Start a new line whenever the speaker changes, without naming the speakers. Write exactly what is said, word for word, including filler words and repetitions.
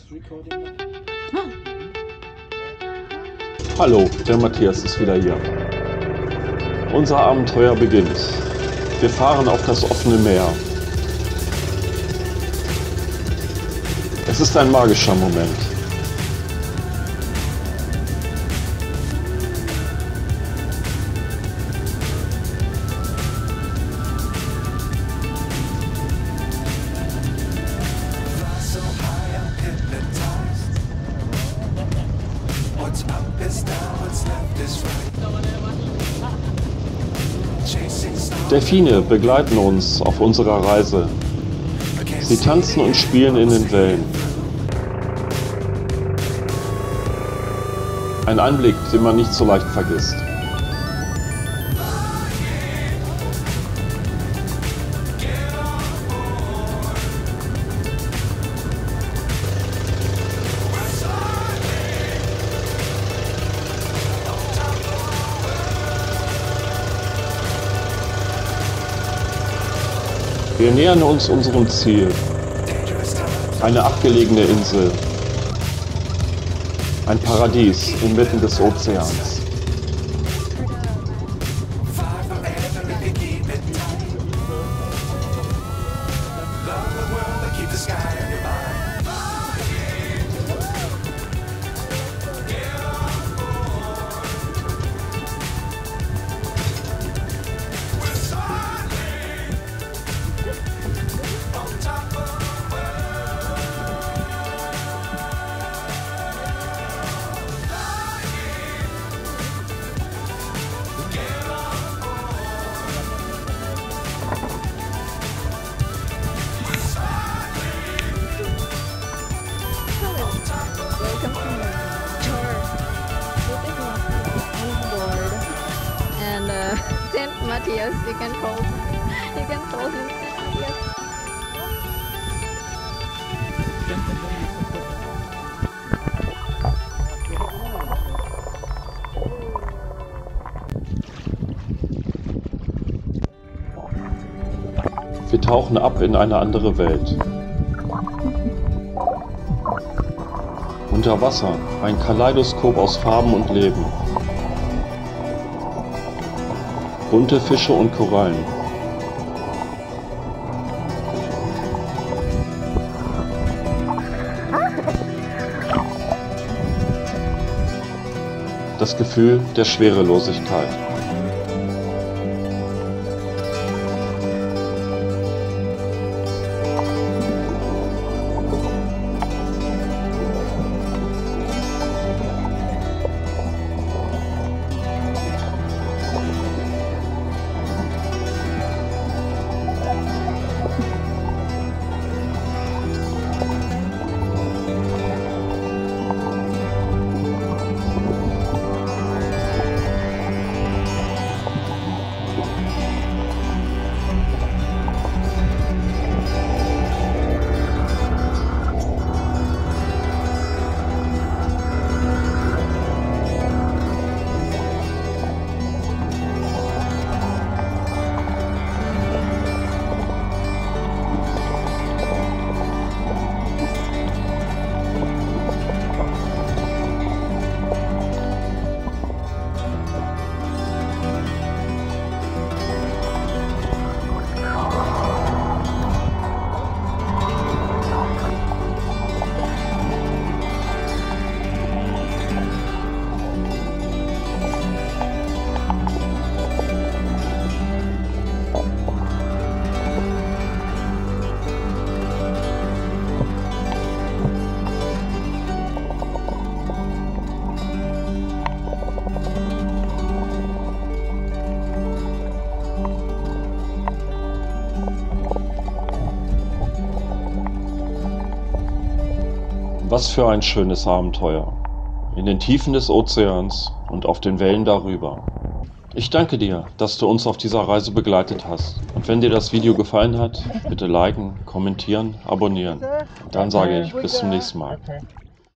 Hallo, der Matthias ist wieder hier. Unser Abenteuer beginnt. Wir fahren auf das offene Meer. Es ist ein magischer Moment. Delfine begleiten uns auf unserer Reise. Sie tanzen und spielen in den Wellen. Ein Anblick, den man nicht so leicht vergisst. Wir nähern uns unserem Ziel. Eine abgelegene Insel. Ein Paradies inmitten des Ozeans.
Saint Matthias, you can call you can call him Saint Matthias.
Wir tauchen ab in eine andere Welt. Unter Wasser, ein Kaleidoskop aus Farben und Leben. Bunte Fische und Korallen. Das Gefühl der Schwerelosigkeit. Was für ein schönes Abenteuer. In den Tiefen des Ozeans und auf den Wellen darüber. Ich danke dir, dass du uns auf dieser Reise begleitet hast. Und wenn dir das Video gefallen hat, bitte liken, kommentieren, abonnieren. Dann sage ich bis zum nächsten Mal.